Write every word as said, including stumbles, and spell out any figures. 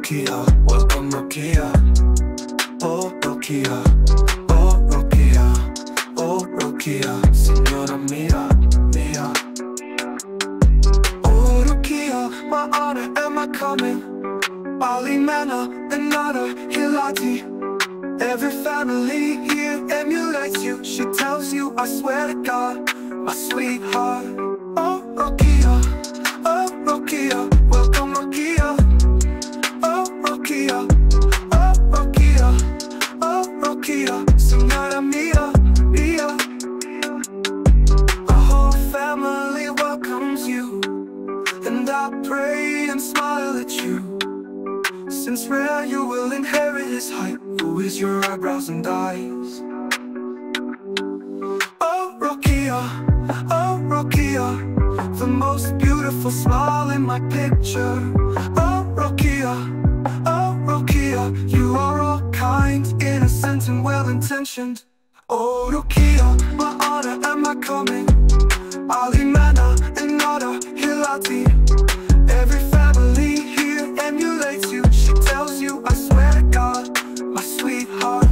Ruqayyah, welcome Ruqayyah. Oh Ruqayyah, oh Ruqayyah, oh Ruqayyah, señora mía, mía. Oh Ruqayyah, my honor and my coming. Ali Mana, another Hilati. Every family here emulates you. She tells you, I swear to God, my sweetheart. Oh Ruqayyah, oh Ruqayyah, welcome Ruqayyah. Oh Ruqayyah, oh Ruqayyah, oh Ruqayyah, señora mía, mía. Our whole family welcomes you, and I pray and smile at you. Since rare you will inherit his height, who is your eyebrows and eyes. Oh Ruqayyah, oh Ruqayyah, the most beautiful smile in my picture. Oh Ruqayyah, oh Ruqayyah, you are all kind, innocent and well-intentioned. Oh Ruqayyah, my honor and my coming. Ali Mana and Nada Hilati. Every family here emulates you. She tells you, I swear to God, my sweetheart.